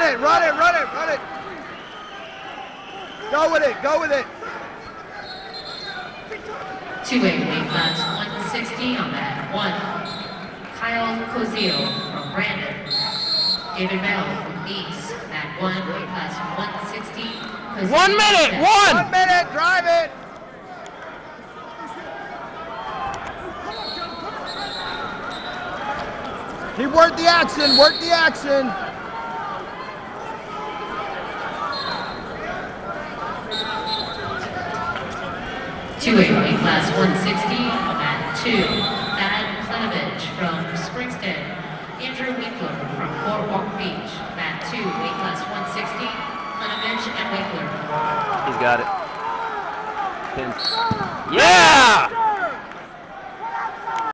Run it, run it, run it, run it. Go with it, go with it. 2A weight class 160 on that one. Kyle Cozio from Brandon. David Bell from East at one weight class 160. Cozio 1 minute, 1 minute, drive it. He worked the action, work the action. 2A weight class 160 at 2. Thad Klenovich from Springston. Andrew Winkler from Boardwalk Beach at 2. Weight class 160. Klenovich and Winkler. He's got it. Yeah!